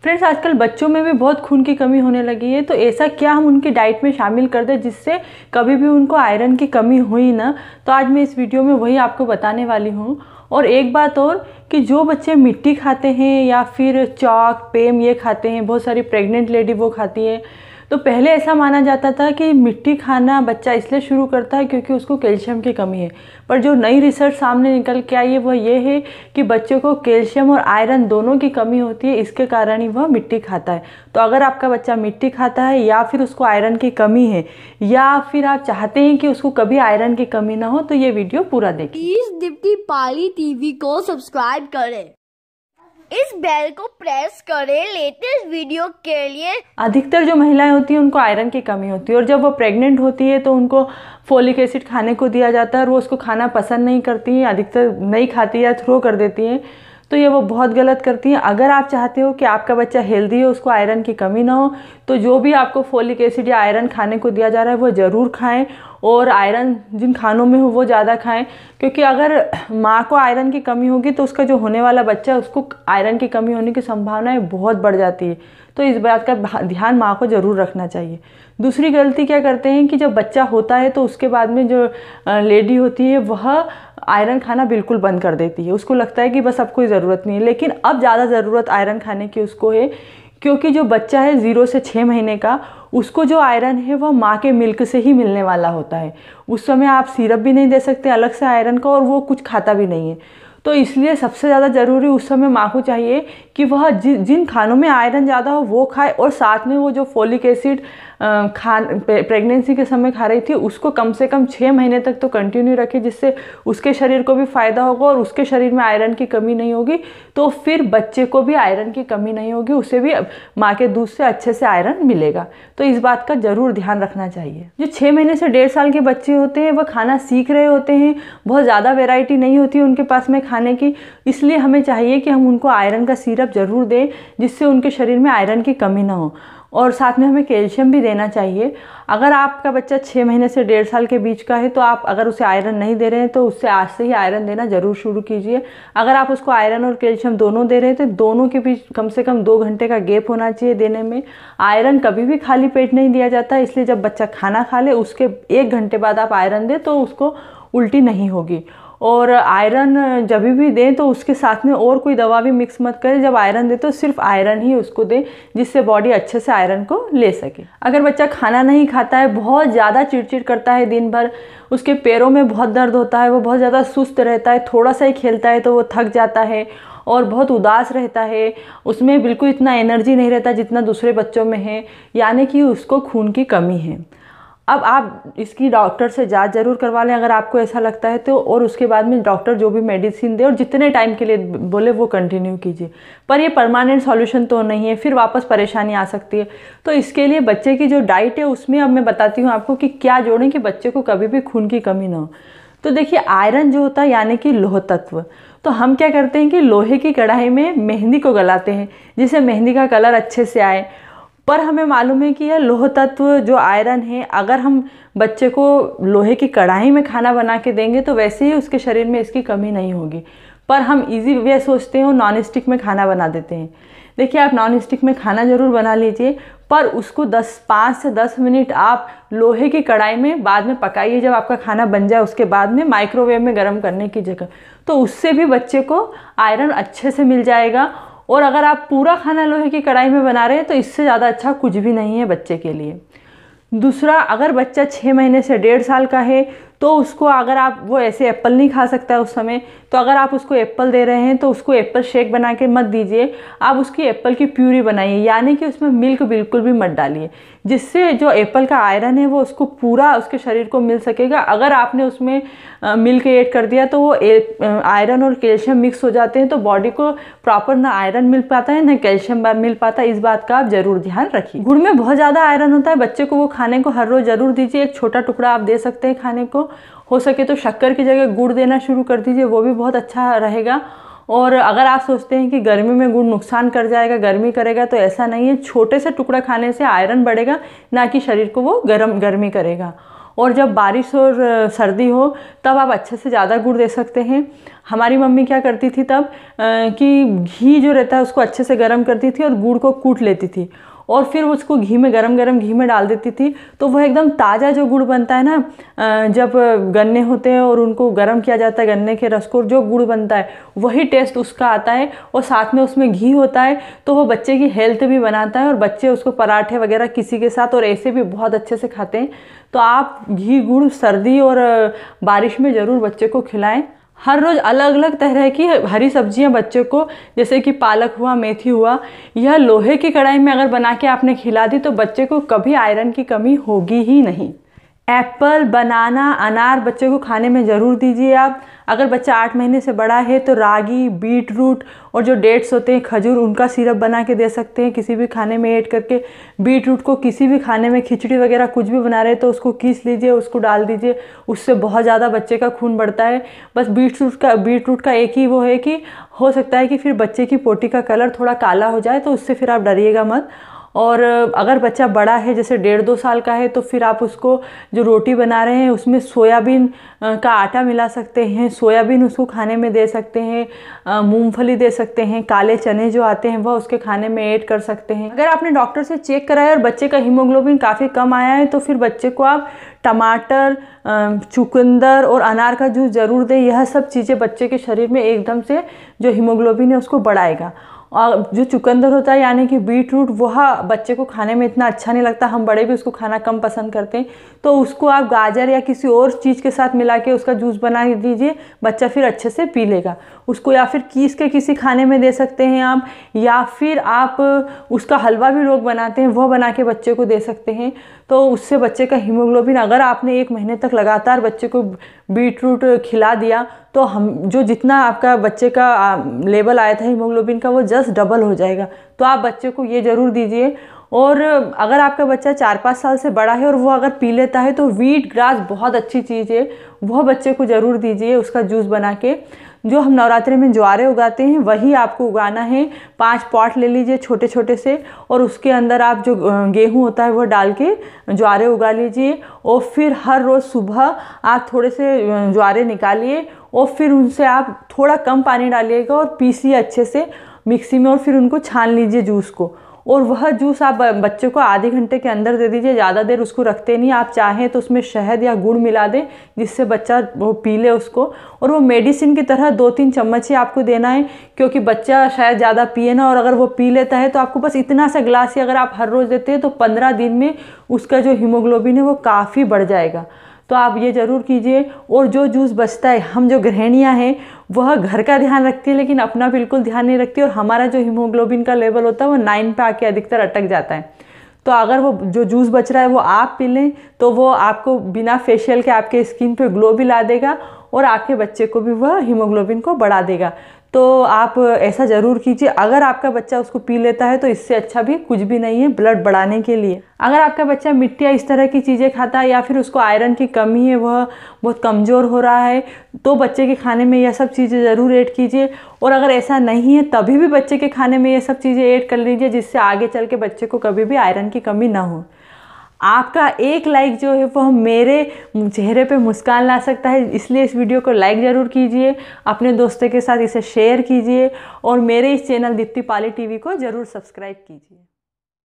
Friends, आजकल बच्चों में भी बहुत खून की कमी होने लगी है, तो ऐसा क्या हम उनकी डाइट में शामिल कर दें जिससे कभी भी उनको आयरन की कमी हुई ना। तो आज मैं इस वीडियो में वही आपको बताने वाली हूँ। और एक बात और कि जो बच्चे मिट्टी खाते हैं या फिर चॉक पेम ये खाते हैं, बहुत सारी प्रेग्नेंट लेडी वो खाती है, तो पहले ऐसा माना जाता था कि मिट्टी खाना बच्चा इसलिए शुरू करता है क्योंकि उसको कैल्शियम की कमी है। पर जो नई रिसर्च सामने निकल के आई है वह ये है कि बच्चे को कैल्शियम और आयरन दोनों की कमी होती है, इसके कारण ही वह मिट्टी खाता है। तो अगर आपका बच्चा मिट्टी खाता है या फिर उसको आयरन की कमी है या फिर आप चाहते हैं कि उसको कभी आयरन की कमी ना हो, तो ये वीडियो पूरा देखिए। प्लीज दीप्ति पाली टीवी को सब्सक्राइब करें, इस बेल को प्रेस करें लेटेस्ट वीडियो के लिए। अधिकतर जो महिलाएं होती हैं उनको आयरन की कमी होती है और जब वो प्रेग्नेंट होती है तो उनको फोलिक एसिड खाने को दिया जाता है और वो उसको खाना पसंद नहीं करती हैं, अधिकतर नहीं खाती या थ्रो कर देती हैं। तो ये वो बहुत गलत करती हैं। अगर आप चाहते हो कि आपका बच्चा हेल्दी हो, उसको आयरन की कमी ना हो, तो जो भी आपको फोलिक एसिड या आयरन खाने को दिया जा रहा है वो ज़रूर खाएं और आयरन जिन खानों में हो वो ज़्यादा खाएं, क्योंकि अगर माँ को आयरन की कमी होगी तो उसका जो होने वाला बच्चा है उसको आयरन की कमी होने की संभावनाएं बहुत बढ़ जाती है। तो इस बात का ध्यान माँ को ज़रूर रखना चाहिए। दूसरी गलती क्या करते हैं कि जब बच्चा होता है तो उसके बाद में जो लेडी होती है वह आयरन खाना बिल्कुल बंद कर देती है। उसको लगता है कि बस अब कोई ज़रूरत नहीं है, लेकिन अब ज़्यादा ज़रूरत आयरन खाने की उसको है, क्योंकि जो बच्चा है 0 से 6 महीने का, उसको जो आयरन है वह माँ के मिल्क से ही मिलने वाला होता है। उस समय आप सिरप भी नहीं दे सकते अलग से आयरन का, और वो कुछ खाता भी नहीं है। तो इसलिए सबसे ज़्यादा ज़रूरी उस समय माँ को चाहिए कि वह जिन खानों में आयरन ज़्यादा हो वो खाए, और साथ में वो जो फोलिक एसिड प्रेगनेंसी के समय खा रही थी उसको कम से कम 6 महीने तक तो कंटिन्यू रखे, जिससे उसके शरीर को भी फ़ायदा होगा और उसके शरीर में आयरन की कमी नहीं होगी। तो फिर बच्चे को भी आयरन की कमी नहीं होगी, उसे भी माँ के दूध से अच्छे से आयरन मिलेगा। तो इस बात का ज़रूर ध्यान रखना चाहिए। जो 6 महीने से 1.5 साल के बच्चे होते हैं वह खाना सीख रहे होते हैं, बहुत ज़्यादा वेराइटी नहीं होती है उनके पास में खाने की, इसलिए हमें चाहिए कि हम उनको आयरन का सिरप ज़रूर दें जिससे उनके शरीर में आयरन की कमी ना हो, और साथ में हमें कैल्शियम भी देना चाहिए। अगर आपका बच्चा 6 महीने से 1.5 साल के बीच का है तो आप अगर उसे आयरन नहीं दे रहे हैं तो उससे आज से ही आयरन देना ज़रूर शुरू कीजिए। अगर आप उसको आयरन और कैल्शियम दोनों दे रहे हैं तो दोनों के बीच कम से कम 2 घंटे का गैप होना चाहिए देने में। आयरन कभी भी खाली पेट नहीं दिया जाता, इसलिए जब बच्चा खाना खा ले उसके 1 घंटे बाद आप आयरन दें तो उसको उल्टी नहीं होगी। और आयरन जब भी दें तो उसके साथ में और कोई दवा भी मिक्स मत करें। जब आयरन दें तो सिर्फ आयरन ही उसको दें जिससे बॉडी अच्छे से आयरन को ले सके। अगर बच्चा खाना नहीं खाता है, बहुत ज़्यादा चिड़चिड़ करता है दिन भर, उसके पैरों में बहुत दर्द होता है, वो बहुत ज़्यादा सुस्त रहता है, थोड़ा सा ही खेलता है तो वो थक जाता है और बहुत उदास रहता है, उसमें बिल्कुल इतना एनर्जी नहीं रहता जितना दूसरे बच्चों में है, यानी कि उसको खून की कमी है। अब आप इसकी डॉक्टर से जांच जरूर करवा लें अगर आपको ऐसा लगता है तो, और उसके बाद में डॉक्टर जो भी मेडिसिन दे और जितने टाइम के लिए बोले वो कंटिन्यू कीजिए। पर ये परमानेंट सॉल्यूशन तो नहीं है, फिर वापस परेशानी आ सकती है। तो इसके लिए बच्चे की जो डाइट है उसमें अब मैं बताती हूँ आपको कि क्या जोड़ें कि बच्चे को कभी भी खून की कमी ना हो। तो देखिए, आयरन जो होता है यानी कि लोह तत्व, तो हम क्या करते हैं कि लोहे की कढ़ाई में मेहंदी को गलाते हैं जिससे मेहंदी का कलर अच्छे से आए। पर हमें मालूम है कि यह लोह तत्व जो आयरन है, अगर हम बच्चे को लोहे की कढ़ाई में खाना बना के देंगे तो वैसे ही उसके शरीर में इसकी कमी नहीं होगी। पर हम इजी वे सोचते हैं और नॉन स्टिक में खाना बना देते हैं। देखिए, आप नॉन स्टिक में खाना ज़रूर बना लीजिए, पर उसको 5 से 10 मिनट आप लोहे की कढ़ाई में बाद में पकाइए। जब आपका खाना बन जाए उसके बाद में माइक्रोवेव में गर्म करने की जगह, तो उससे भी बच्चे को आयरन अच्छे से मिल जाएगा। और अगर आप पूरा खाना लोहे की कढ़ाई में बना रहे हैं तो इससे ज़्यादा अच्छा कुछ भी नहीं है बच्चे के लिए। दूसरा, अगर बच्चा 6 महीने से 1.5 साल का है तो उसको अगर आप, वो ऐसे एप्पल नहीं खा सकता उस समय, तो अगर आप उसको एप्पल दे रहे हैं तो उसको एप्पल शेक बना के मत दीजिए, आप उसकी एप्पल की प्यूरी बनाइए, यानी कि उसमें मिल्क बिल्कुल भी मत डालिए, जिससे जो एप्पल का आयरन है वो उसको पूरा उसके शरीर को मिल सकेगा। अगर आपने उसमें मिल्क ऐड कर दिया तो वो आयरन और कैल्शियम मिक्स हो जाते हैं, तो बॉडी को प्रॉपर ना आयरन मिल पाता है ना कैल्शियम मिल पाता है। इस बात का आप ज़रूर ध्यान रखिए। गुड़ में बहुत ज़्यादा आयरन होता है, बच्चे को वो खाने को हर रोज़ ज़रूर दीजिए। एक छोटा टुकड़ा आप दे सकते हैं खाने को, हो सके तो शक्कर की जगह गुड़ देना शुरू कर दीजिए, वो भी बहुत अच्छा रहेगा। और अगर आप सोचते हैं कि गर्मी में गुड़ नुकसान कर जाएगा, गर्मी करेगा, तो ऐसा नहीं है। छोटे से टुकड़ा खाने से आयरन बढ़ेगा, ना कि शरीर को वो गर्मी करेगा। और जब बारिश और सर्दी हो तब आप अच्छे से ज़्यादा गुड़ दे सकते हैं। हमारी मम्मी क्या करती थी तब कि घी जो रहता है उसको अच्छे से गर्म करती थी और गुड़ को कूट लेती थी और फिर उसको घी में गरम घी में डाल देती थी, तो वह एकदम ताज़ा जो गुड़ बनता है ना, जब गन्ने होते हैं और उनको गर्म किया जाता है गन्ने के रस को, जो गुड़ बनता है वही टेस्ट उसका आता है और साथ में उसमें घी होता है, तो वो बच्चे की हेल्थ भी बनाता है और बच्चे उसको पराठे वगैरह किसी के साथ और ऐसे भी बहुत अच्छे से खाते हैं। तो आप घी गुड़ सर्दी और बारिश में ज़रूर बच्चे को खिलाएं। हर रोज़ अलग अलग तरह की हरी सब्जियां बच्चे को, जैसे कि पालक हुआ, मेथी हुआ, यह लोहे की कढ़ाई में अगर बना के आपने खिला दी तो बच्चे को कभी आयरन की कमी होगी ही नहीं। एप्पल, बनाना, अनार बच्चे को खाने में ज़रूर दीजिए आप। अगर बच्चा 8 महीने से बड़ा है तो रागी, बीट रूट और जो डेट्स होते हैं, खजूर, उनका सिरप बना के दे सकते हैं किसी भी खाने में ऐड करके। बीट रूट को किसी भी खाने में, खिचड़ी वगैरह कुछ भी बना रहे तो उसको कीस लीजिए, उसको डाल दीजिए, उससे बहुत ज़्यादा बच्चे का खून बढ़ता है। बस बीट रूट का एक ही वो है कि हो सकता है कि फिर बच्चे की पोटी का कलर थोड़ा काला हो जाए, तो उससे फिर आप डरिएगा मत। और अगर बच्चा बड़ा है, जैसे 1.5-2 साल का है, तो फिर आप उसको जो रोटी बना रहे हैं उसमें सोयाबीन का आटा मिला सकते हैं, सोयाबीन उसको खाने में दे सकते हैं, मूंगफली दे सकते हैं, काले चने जो आते हैं वह उसके खाने में ऐड कर सकते हैं। अगर आपने डॉक्टर से चेक कराया और बच्चे का हीमोग्लोबिन काफ़ी कम आया है तो फिर बच्चे को आप टमाटर, चुकंदर और अनार का जूस ज़रूर दें। यह सब चीज़ें बच्चे के शरीर में एकदम से जो हीमोग्लोबिन है उसको बढ़ाएगा। और जो चुकंदर होता है यानी कि बीट रूट, वह बच्चे को खाने में इतना अच्छा नहीं लगता, हम बड़े भी उसको खाना कम पसंद करते हैं, तो उसको आप गाजर या किसी और चीज़ के साथ मिला के उसका जूस बना दीजिए, बच्चा फिर अच्छे से पी लेगा उसको। या फिर कीस के किसी खाने में दे सकते हैं आप, या फिर आप उसका हलवा भी लोग बनाते हैं, वह बना के बच्चे को दे सकते हैं। तो उससे बच्चे का हीमोग्लोबिन, अगर आपने 1 महीने तक लगातार बच्चे को बीट रूट खिला दिया तो हम जो जितना आपका बच्चे का लेवल आया था हीमोग्लोबिन का वो जस्ट डबल हो जाएगा। तो आप बच्चे को ये ज़रूर दीजिए। और अगर आपका बच्चा 4-5 साल से बड़ा है और वो अगर पी लेता है तो व्हीट ग्रास बहुत अच्छी चीज़ है, वह बच्चे को ज़रूर दीजिए उसका जूस बना के। जो हम नवरात्रि में ज्वारे उगाते हैं वही आपको उगाना है। 5 पॉट ले लीजिए छोटे छोटे से और उसके अंदर आप जो गेहूँ होता है वो डाल के ज्वारे उगा लीजिए और फिर हर रोज़ सुबह आप थोड़े से ज्वारे निकालिए और फिर उनसे आप थोड़ा कम पानी डालिएगा और पीसिए अच्छे से मिक्सी में और फिर उनको छान लीजिए जूस को। और वह जूस आप बच्चे को आधे घंटे के अंदर दे दीजिए, ज़्यादा देर उसको रखते नहीं। आप चाहें तो उसमें शहद या गुड़ मिला दें जिससे बच्चा वो पी ले उसको। और वो मेडिसिन की तरह 2-3 चम्मच ही आपको देना है, क्योंकि बच्चा शायद ज़्यादा पिए ना, और अगर वो पी लेता है तो आपको बस इतना सा ग्लास ही अगर आप हर रोज़ देते हैं तो 15 दिन में उसका जो हीमोग्लोबिन है वो काफ़ी बढ़ जाएगा। तो आप ये ज़रूर कीजिए। और जो जूस बचता है, हम जो गृहिणियाँ हैं वह घर का ध्यान रखती है लेकिन अपना बिल्कुल ध्यान नहीं रखती और हमारा जो हीमोग्लोबिन का लेवल होता है वो 9 पे आके अधिकतर अटक जाता है। तो अगर वो जो जूस बच रहा है वो आप पी लें तो वो आपको बिना फेशियल के आपके स्किन पे ग्लो भी ला देगा और आपके बच्चे को भी वह हीमोग्लोबिन को बढ़ा देगा। तो आप ऐसा ज़रूर कीजिए। अगर आपका बच्चा उसको पी लेता है तो इससे अच्छा भी कुछ भी नहीं है ब्लड बढ़ाने के लिए। अगर आपका बच्चा मिट्टी या इस तरह की चीज़ें खाता है या फिर उसको आयरन की कमी है, वह बहुत कमज़ोर हो रहा है, तो बच्चे के खाने में यह सब चीज़ें ज़रूर ऐड कीजिए। और अगर ऐसा नहीं है तभी भी बच्चे के खाने में ये सब चीज़ें ऐड कर लीजिए जिससे आगे चल के बच्चे को कभी भी आयरन की कमी ना हो। आपका एक लाइक जो है वो मेरे चेहरे पे मुस्कान ला सकता है, इसलिए इस वीडियो को लाइक ज़रूर कीजिए, अपने दोस्तों के साथ इसे शेयर कीजिए और मेरे इस चैनल दीप्ति पाली टीवी को ज़रूर सब्सक्राइब कीजिए।